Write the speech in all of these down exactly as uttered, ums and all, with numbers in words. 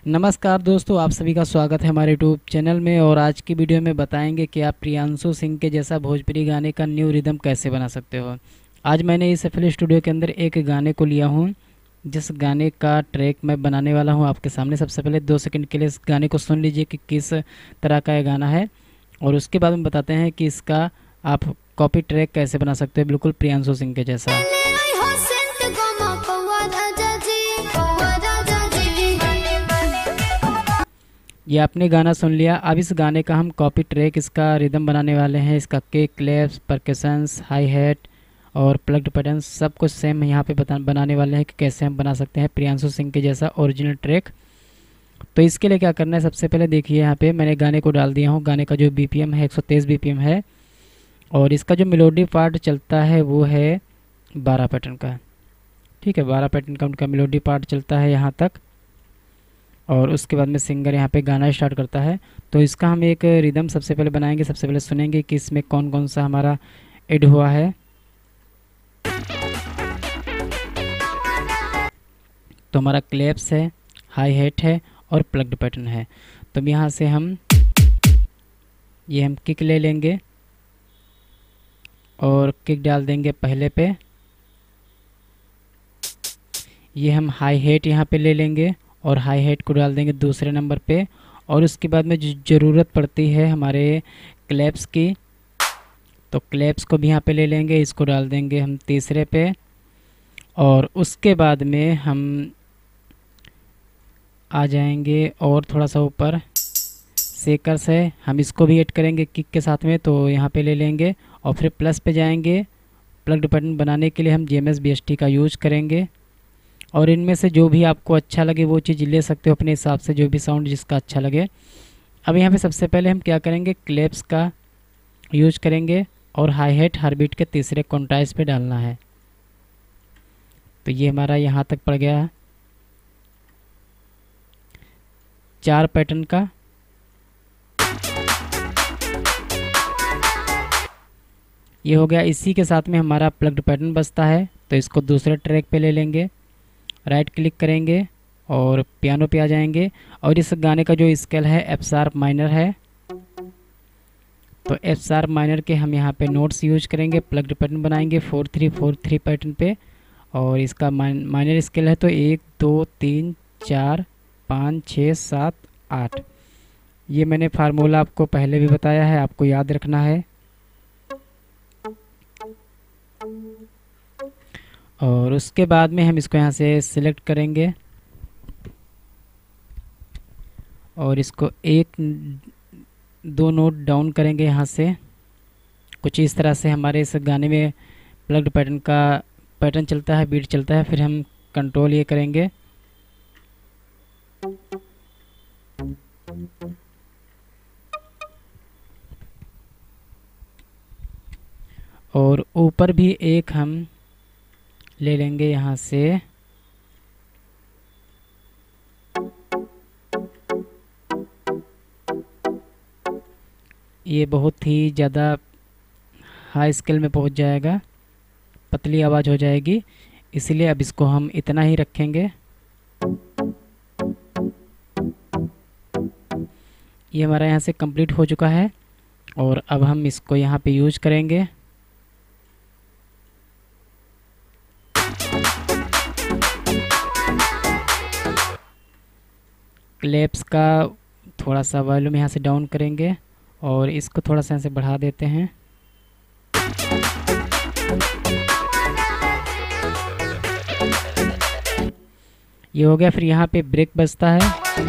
नमस्कार दोस्तों, आप सभी का स्वागत है हमारे यूट्यूब चैनल में। और आज की वीडियो में बताएंगे कि आप प्रियांशु सिंह के जैसा भोजपुरी गाने का न्यू रिदम कैसे बना सकते हो। आज मैंने इस एफ एल स्टूडियो के अंदर एक गाने को लिया हूँ, जिस गाने का ट्रैक मैं बनाने वाला हूँ आपके सामने। सबसे पहले दो सेकंड के लिए इस गाने को सुन लीजिए कि किस तरह का ये गाना है, और उसके बाद में बताते हैं कि इसका आप कॉपी ट्रैक कैसे बना सकते हो बिल्कुल प्रियांशु सिंह के जैसा। ये आपने गाना सुन लिया। अब इस गाने का हम कॉपी ट्रैक, इसका रिदम बनाने वाले हैं। इसका kick, claps, percussions, hi hat और प्लग्ड पैटर्न सब कुछ सेम यहाँ पे बता बनाने वाले हैं कि कैसे हम बना सकते हैं प्रियांशु सिंह के जैसा ओरिजिनल ट्रैक। तो इसके लिए क्या करना है, सबसे पहले देखिए यहाँ पे मैंने गाने को डाल दिया हूँ। गाने का जो बी पी एम है एक सौ तेईस बी पी एम है, और इसका जो मेलोडी पार्ट चलता है वो है बारह पैटर्न का। ठीक है, बारह पैटर्न का उनका मेलोडी पार्ट चलता है यहाँ तक, और उसके बाद में सिंगर यहाँ पे गाना स्टार्ट करता है। तो इसका हम एक रिदम सबसे पहले बनाएंगे। सबसे पहले सुनेंगे कि इसमें कौन कौन सा हमारा ऐड हुआ है। तो हमारा क्लैप्स है, हाई हैट है और प्लग्ड पैटर्न है। तो यहाँ से हम ये हम किक ले लेंगे और किक डाल देंगे पहले पे। ये हम हाई हैट यहाँ पे ले लेंगे और हाई हैट को डाल देंगे दूसरे नंबर पे। और उसके बाद में जो ज़रूरत पड़ती है हमारे क्लैप्स की, तो क्लैप्स को भी यहाँ पे ले लेंगे, इसको डाल देंगे हम तीसरे पे। और उसके बाद में हम आ जाएंगे और थोड़ा सा ऊपर शेकर्स है, हम इसको भी ऐड करेंगे किक के साथ में, तो यहाँ पे ले लेंगे। और फिर प्लस पे जाएंगे। प्लग्ड पैटर्न बनाने के लिए हम G M S B S T का यूज करेंगे। और इनमें से जो भी आपको अच्छा लगे वो चीज़ ले सकते हो अपने हिसाब से, जो भी साउंड जिसका अच्छा लगे। अब यहाँ पे सबसे पहले हम क्या करेंगे, क्लैप्स का यूज करेंगे और हाई हैट हर बीट के तीसरे क्वांटाइज पे डालना है। तो ये हमारा यहाँ तक पड़ गया है चार पैटर्न का। ये हो गया। इसी के साथ में हमारा प्लग्ड पैटर्न बचता है, तो इसको दूसरे ट्रैक पे ले लेंगे, राइट क्लिक करेंगे और पियानो पे आ जाएंगे। और इस गाने का जो स्केल है एफ शार्प माइनर है, तो एफ शार्प माइनर के हम यहाँ पे नोट्स यूज करेंगे। प्लग्ड पैटर्न बनाएंगे four three four three pattern पे, और इसका माइनर स्केल है तो एक दो तीन चार पाँच छः सात आठ। ये मैंने फार्मूला आपको पहले भी बताया है, आपको याद रखना है। और उसके बाद में हम इसको यहाँ से सिलेक्ट करेंगे और इसको एक दो नोट डाउन करेंगे यहाँ से। कुछ इस तरह से हमारे इस गाने में प्लग्ड पैटर्न का पैटर्न चलता है, बीट चलता है। फिर हम कंट्रोल ये करेंगे और ऊपर भी एक हम ले लेंगे यहाँ से। ये बहुत ही ज़्यादा हाई स्केल में पहुँच जाएगा, पतली आवाज़ हो जाएगी, इसलिए अब इसको हम इतना ही रखेंगे। ये हमारा यहाँ से कंप्लीट हो चुका है, और अब हम इसको यहाँ पे यूज करेंगे। क्लैप्स का थोड़ा सा वॉल्यूम यहाँ से डाउन करेंगे और इसको थोड़ा सा यहाँ से बढ़ा देते हैं। ये हो गया। फिर यहाँ पे ब्रेक बजता है,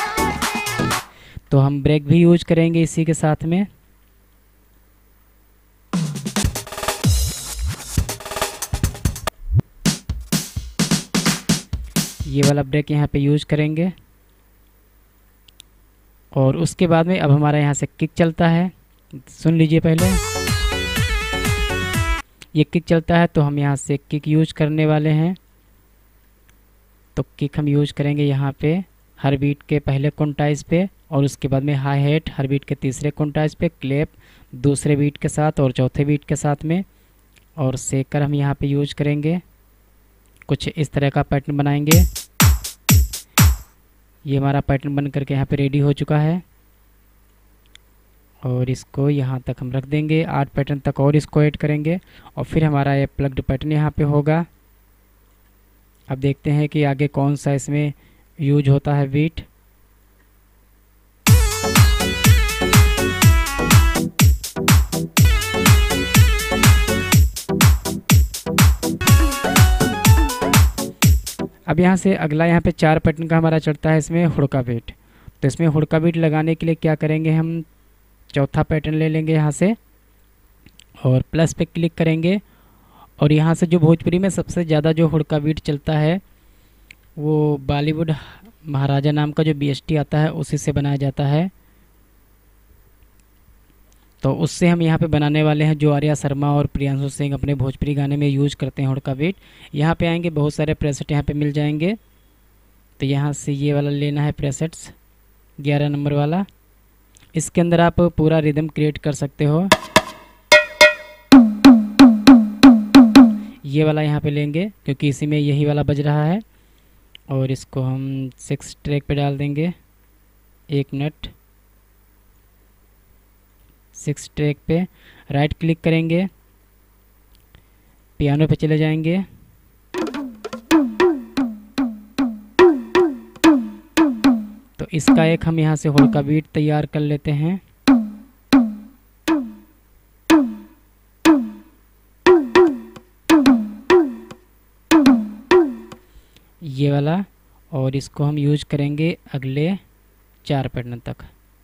तो हम ब्रेक भी यूज करेंगे इसी के साथ में। ये वाला ब्रेक यहाँ पे यूज करेंगे। और उसके बाद में अब हमारा यहाँ से किक चलता है, सुन लीजिए पहले। ये किक चलता है तो हम यहाँ से किक यूज करने वाले हैं। तो किक हम यूज करेंगे यहाँ पे हर बीट के पहले क्वांटाइज पे, और उसके बाद में हाई हैट हर बीट के तीसरे क्वांटाइज पे, क्लैप दूसरे बीट के साथ और चौथे बीट के साथ में, और शेकर हम यहाँ पे यूज करेंगे। कुछ इस तरह का पैटर्न बनाएंगे। ये हमारा पैटर्न बन करके यहाँ पे रेडी हो चुका है और इसको यहाँ तक हम रख देंगे। आठ पैटर्न तक और इसको ऐड करेंगे और फिर हमारा ये प्लग्ड पैटर्न यहाँ पे होगा। अब देखते हैं कि आगे कौन सा इसमें यूज होता है बीट। अब यहाँ से अगला यहाँ पे चार पैटर्न का हमारा चढ़ता है इसमें हुड़का बीट। तो इसमें हुड़का बीट लगाने के लिए क्या करेंगे, हम चौथा पैटर्न ले लेंगे यहाँ से और प्लस पे क्लिक करेंगे और यहाँ से जो भोजपुरी में सबसे ज़्यादा जो हुड़का बीट चलता है वो बॉलीवुड महाराजा नाम का जो बीएसटी आता है उसी से बनाया जाता है। तो उससे हम यहाँ पे बनाने वाले हैं, जो आर्या शर्मा और प्रियांशु सिंह अपने भोजपुरी गाने में यूज करते हैं हुड़का बीट। यहाँ पे आएंगे, बहुत सारे प्रेसेट यहाँ पे मिल जाएंगे। तो यहाँ से ये वाला लेना है प्रेसेट्स, ग्यारह नंबर वाला। इसके अंदर आप पूरा रिदम क्रिएट कर सकते हो। ये वाला यहाँ पे लेंगे क्योंकि इसी में यही वाला बज रहा है और इसको हम सिक्स ट्रैक पे डाल देंगे। एक मिनट, सिक्स ट्रैक पे राइट क्लिक करेंगे, पियानो पे चले जाएंगे, तो इसका एक हम यहाँ से हुड़का बीट तैयार कर लेते हैं। ये वाला, और इसको हम यूज करेंगे अगले चार पैटर्न तक।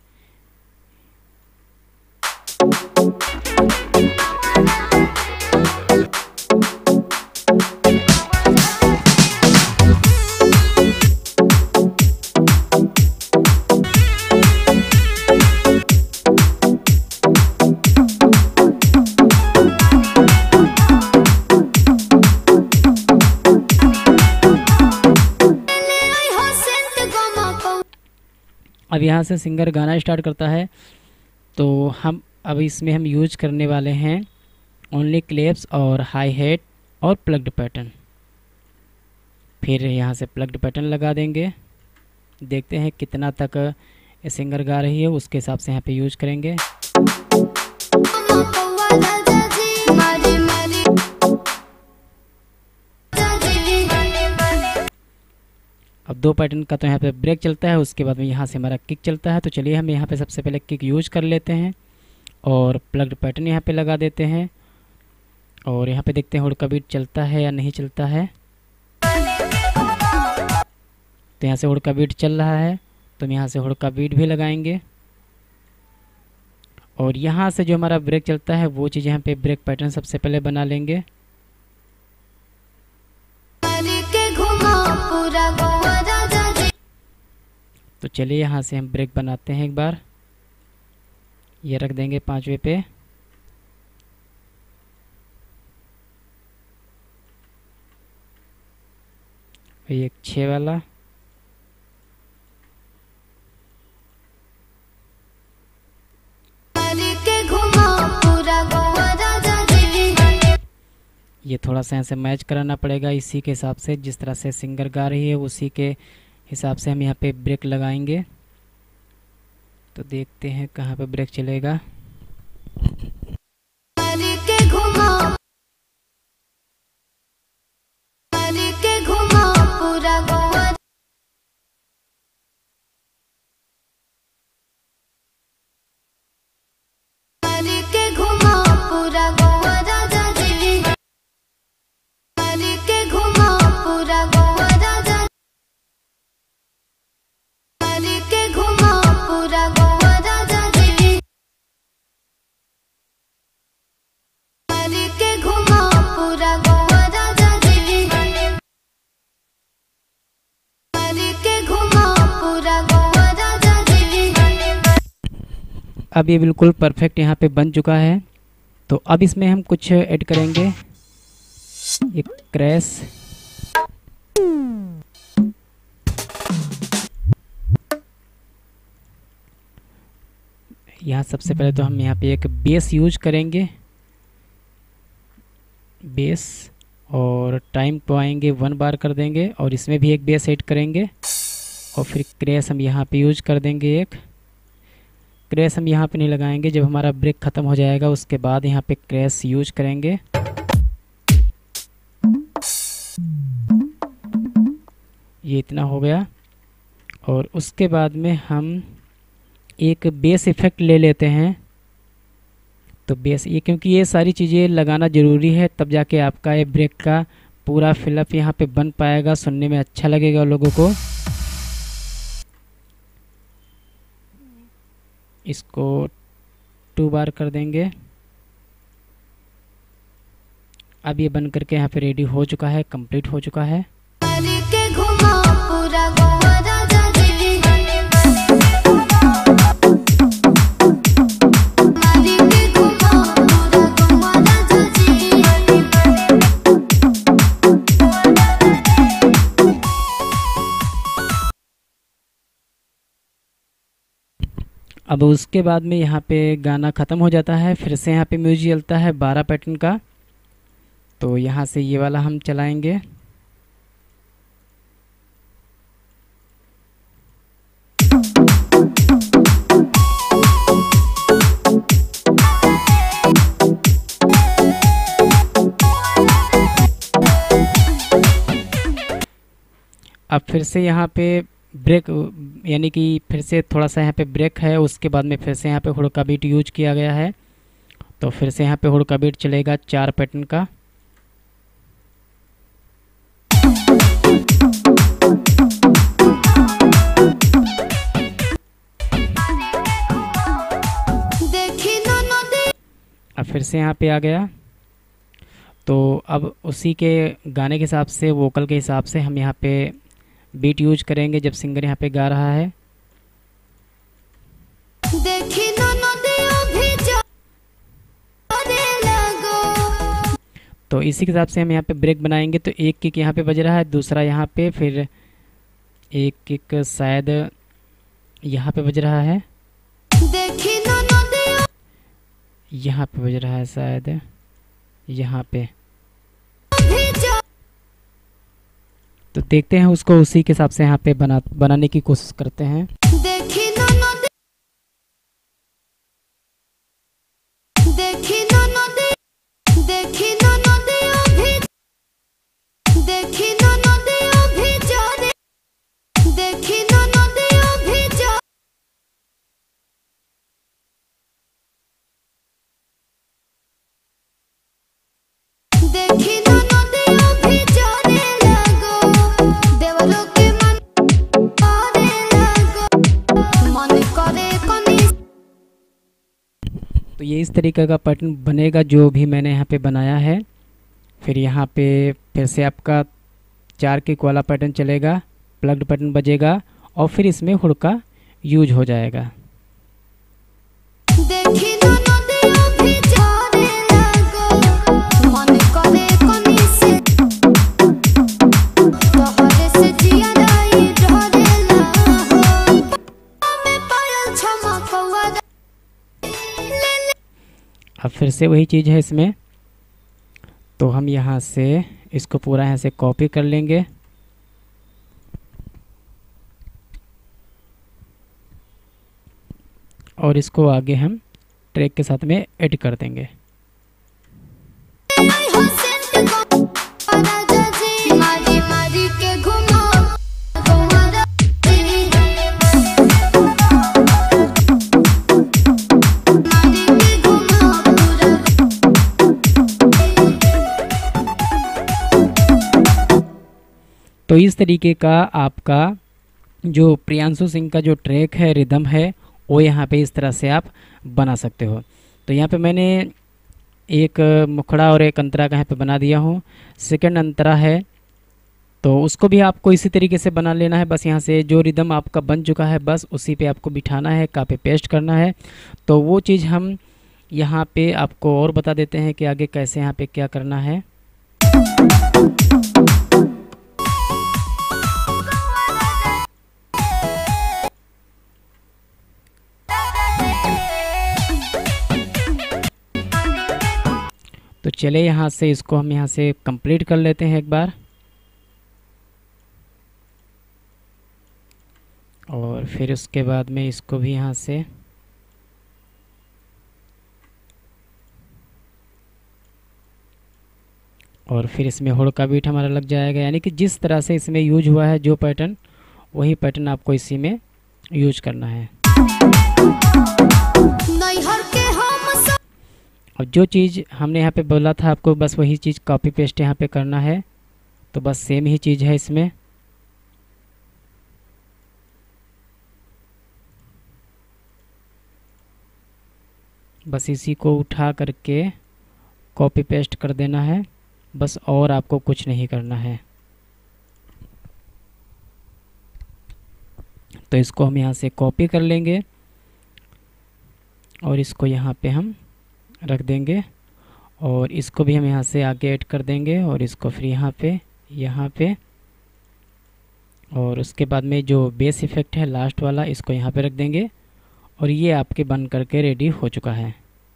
अब यहाँ से सिंगर गाना स्टार्ट करता है, तो हम अब इसमें हम यूज करने वाले हैं ओनली क्लेप्स और हाई हेट और प्लग्ड पैटर्न। फिर यहाँ से प्लग्ड पैटर्न लगा देंगे। देखते हैं कितना तक ये सिंगर गा रही है, उसके हिसाब से यहाँ पे यूज करेंगे। अब दो पैटर्न का तो यहाँ पे ब्रेक चलता है, उसके बाद में यहाँ से हमारा किक चलता है। तो चलिए हम यहाँ पे सबसे पहले किक यूज कर लेते हैं और प्लग्ड पैटर्न यहाँ पे लगा देते हैं और यहाँ पे देखते हैं हुड़का बीट चलता है या नहीं चलता है। तो यहाँ से हुड़का बीट चल रहा है, तो हम यहाँ से हुड़का बीट भी लगाएंगे और यहाँ से जो हमारा ब्रेक चलता है वो चीज़ यहाँ पे ब्रेक पैटर्न सबसे पहले बना लेंगे। तो चलिए यहाँ से हम ब्रेक बनाते हैं एक बार। ये रख देंगे पांचवे पे, एक छः वाला, ये थोड़ा सा यहाँ से मैच कराना पड़ेगा इसी के हिसाब से, जिस तरह से सिंगर गा रही है उसी के हिसाब से हम यहाँ पे ब्रेक लगाएंगे। तो देखते हैं कहाँ पे ब्रेक चलेगा। अब ये बिल्कुल परफेक्ट यहाँ पे बन चुका है। तो अब इसमें हम कुछ ऐड करेंगे, एक क्रैश, यहाँ सबसे पहले तो हम यहाँ पे एक बेस यूज करेंगे, बेस, और टाइम को आएंगे वन बार कर देंगे और इसमें भी एक बेस ऐड करेंगे। और फिर क्रैश हम यहाँ पे यूज कर देंगे। एक क्रैश हम यहाँ पे नहीं लगाएंगे, जब हमारा ब्रेक ख़त्म हो जाएगा उसके बाद यहाँ पे क्रैश यूज करेंगे। ये इतना हो गया। और उसके बाद में हम एक बेस इफ़ेक्ट ले लेते हैं। तो बेस ये, क्योंकि ये सारी चीज़ें लगाना ज़रूरी है, तब जाके आपका ये ब्रेक का पूरा फिलअप यहाँ पे बन पाएगा, सुनने में अच्छा लगेगा लोगों को। इसको टू बार कर देंगे। अब ये बन करके यहाँ पे रेडी हो चुका है, कंप्लीट हो चुका है। अब उसके बाद में यहाँ पे गाना ख़त्म हो जाता है, फिर से यहाँ पे म्यूजिक चलता है बारह पैटर्न का। तो यहाँ से ये वाला हम चलाएंगे। अब फिर से यहाँ पे ब्रेक, यानी कि फिर से थोड़ा सा यहाँ पे ब्रेक है, उसके बाद में फिर से यहाँ पे हुड़का बीट यूज किया गया है। तो फिर से यहाँ पे हुड़का बीट चलेगा चार पैटर्न का। अब फिर से यहाँ पे आ गया। तो अब उसी के गाने के हिसाब से, वोकल के हिसाब से हम यहाँ पे बीट यूज करेंगे जब सिंगर यहाँ पे गा रहा है। तो इसी के हिसाब से हम यहाँ पे ब्रेक बनाएंगे। तो एक किक यहाँ पे बज रहा है, दूसरा यहाँ पे, फिर एक किक शायद यहाँ पे बज रहा है, यहाँ पे बज रहा है शायद, यहाँ पे। तो देखते हैं उसको, उसी के हिसाब से यहाँ पे बना बनाने की कोशिश करते हैं। तो ये इस तरीके का पैटर्न बनेगा जो भी मैंने यहाँ पे बनाया है। फिर यहाँ पे फिर से आपका चार किक वाला पैटर्न चलेगा, प्लग्ड पैटर्न बजेगा और फिर इसमें हुड़का यूज हो जाएगा। अब फिर से वही चीज़ है इसमें। तो हम यहाँ से इसको पूरा यहाँ से कॉपी कर लेंगे और इसको आगे हम ट्रैक के साथ में ऐड कर देंगे। तो इस तरीके का आपका जो प्रियांशु सिंह का जो ट्रैक है, रिदम है, वो यहाँ पे इस तरह से आप बना सकते हो। तो यहाँ पे मैंने एक मुखड़ा और एक अंतरा का यहाँ पे बना दिया हूँ। सेकंड अंतरा है तो उसको भी आपको इसी तरीके से बना लेना है। बस यहाँ से जो रिदम आपका बन चुका है बस उसी पे आपको बिठाना है, कॉपी पेस्ट करना है। तो वो चीज़ हम यहाँ पे आपको और बता देते हैं कि आगे कैसे यहाँ पे क्या करना है। तो चले यहाँ से इसको हम यहाँ से कंप्लीट कर लेते हैं एक बार। और फिर उसके बाद में इसको भी यहाँ से और फिर इसमें होड़ का बीट हमारा लग जाएगा। यानी कि जिस तरह से इसमें यूज हुआ है जो पैटर्न, वही पैटर्न आपको इसी में यूज करना है। अब जो चीज़ हमने यहाँ पे बोला था आपको, बस वही चीज़ कॉपी पेस्ट यहाँ पे करना है। तो बस सेम ही चीज़ है इसमें। बस इसी को उठा करके कॉपी पेस्ट कर देना है बस, और आपको कुछ नहीं करना है। तो इसको हम यहाँ से कॉपी कर लेंगे और इसको यहाँ पे हम रख देंगे और इसको भी हम यहाँ से आगे ऐड कर देंगे और इसको फिर यहाँ पे यहाँ पे और उसके बाद में जो बेस इफ़ेक्ट है लास्ट वाला, इसको यहाँ पे रख देंगे और ये आपके बन करके रेडी हो चुका है।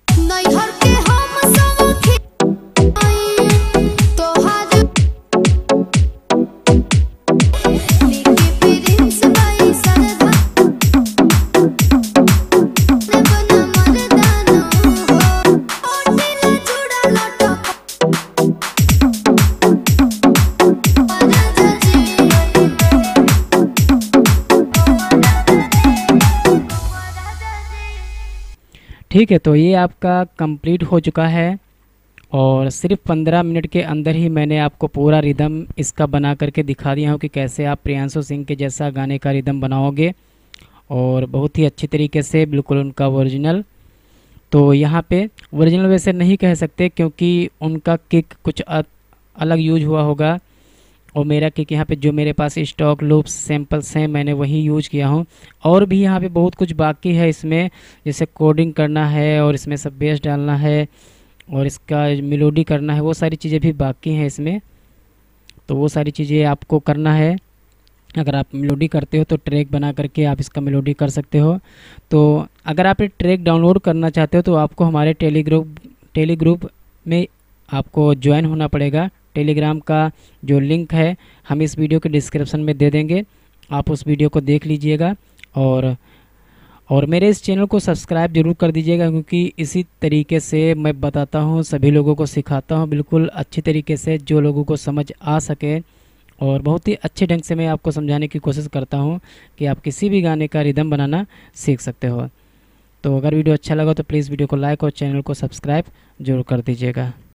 ठीक है, तो ये आपका कंप्लीट हो चुका है और सिर्फ पंद्रह मिनट के अंदर ही मैंने आपको पूरा रिदम इसका बना करके दिखा दिया हूँ कि कैसे आप प्रियांशु सिंह के जैसा गाने का रिदम बनाओगे और बहुत ही अच्छी तरीके से, बिल्कुल उनका ओरिजिनल। तो यहाँ पे ओरिजिनल वैसे नहीं कह सकते क्योंकि उनका किक कुछ अलग यूज हुआ होगा और मेरा किक यहाँ पे जो मेरे पास स्टॉक लूप्स सैम्पल्स हैं मैंने वही यूज किया हूँ। और भी यहाँ पे बहुत कुछ बाकी है इसमें, जैसे कोडिंग करना है और इसमें सब बेस डालना है और इसका मेलोडी करना है, वो सारी चीज़ें भी बाकी हैं इसमें। तो वो सारी चीज़ें आपको करना है। अगर आप मेलोडी करते हो तो ट्रैक बना करके आप इसका मेलोडी कर सकते हो। तो अगर आप ये ट्रैक डाउनलोड करना चाहते हो तो आपको हमारे टेलीग्रुप टेलीग्रुप में आपको ज्वाइन होना पड़ेगा। टेलीग्राम का जो लिंक है हम इस वीडियो के डिस्क्रिप्शन में दे देंगे, आप उस वीडियो को देख लीजिएगा और और मेरे इस चैनल को सब्सक्राइब जरूर कर दीजिएगा क्योंकि इसी तरीके से मैं बताता हूँ, सभी लोगों को सिखाता हूँ बिल्कुल अच्छी तरीके से, जो लोगों को समझ आ सके और बहुत ही अच्छे ढंग से मैं आपको समझाने की कोशिश करता हूँ कि आप किसी भी गाने का रिदम बनाना सीख सकते हो। तो अगर वीडियो अच्छा लगा तो प्लीज़ वीडियो को लाइक और चैनल को सब्सक्राइब जरूर कर दीजिएगा।